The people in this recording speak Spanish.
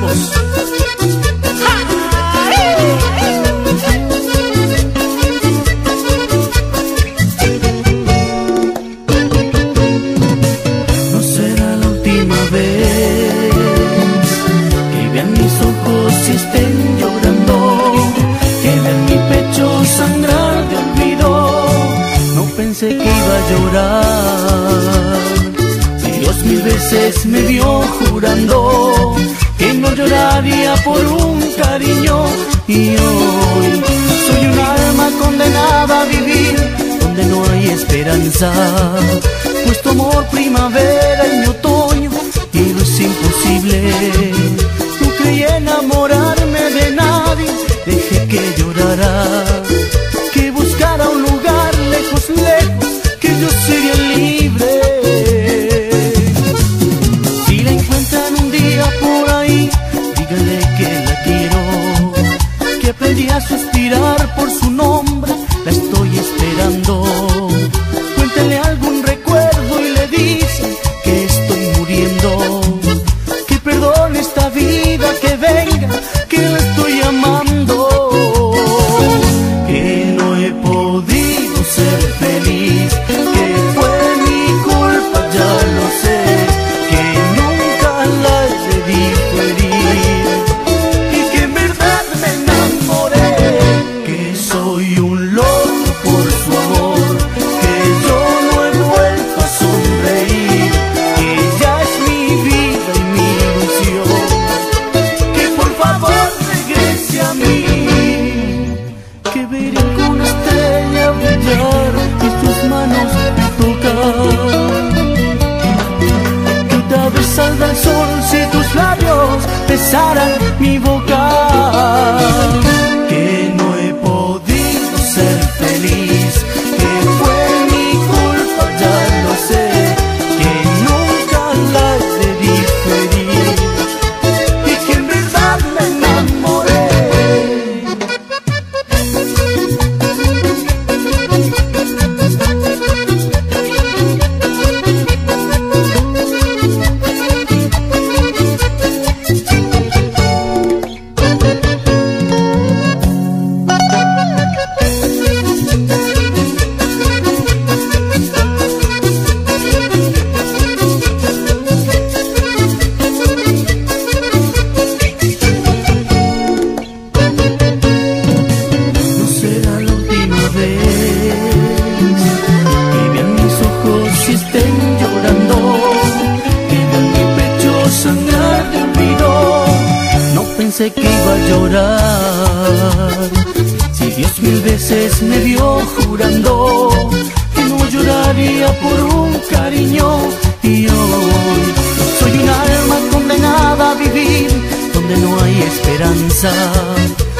Campos. No será la última vez que vean mis ojos y estén llorando, que vean mi pecho sangrar de olvido. No pensé que iba a llorar, si Dios 1000 veces me vio jurando que no lloraría por un cariño. Y hoy soy un alma condenada a vivir donde no hay esperanza, pues tu amor primavera y mi otoño y lo es imposible. No creí enamorarme de nadie, dejé que llorara, que buscara un lugar lejos, lejos, que yo sería libre. Si la encuentran un día por ahí, díganle que la quiero, que aprendí a suspirar por su nombre, la estoy esperando. Cuéntenle algún recuerdo y le dicen que estoy muriendo, que perdone esta vida, que venga, que la estoy amando, que no he podido ser feliz, que fue mi culpa, ya lo sé, que nunca la debí herir y que en verdad me enamoré, que soy un loco por su amor, que yo no he vuelto a sonreír, que ya es mi vida y mi ilusión, que por favor regrese a mí, que veré con una estrella brillar y tus manos tocar, que tal vez salga el sol si tus labios besaran mi boca, que no he podido ser feliz, que fue mi culpa, ya lo sé, que nunca la debí herir y que en verdad me enamoré. No será la última vez que vean mis ojos y estén llorando, que vean mi pecho sangrar de olvido. No pensé que iba a llorar, si Dios 1000 veces me vio jurando que no lloraría por un cariño. Y hoy soy un alma condenada a vivir donde no hay esperanza,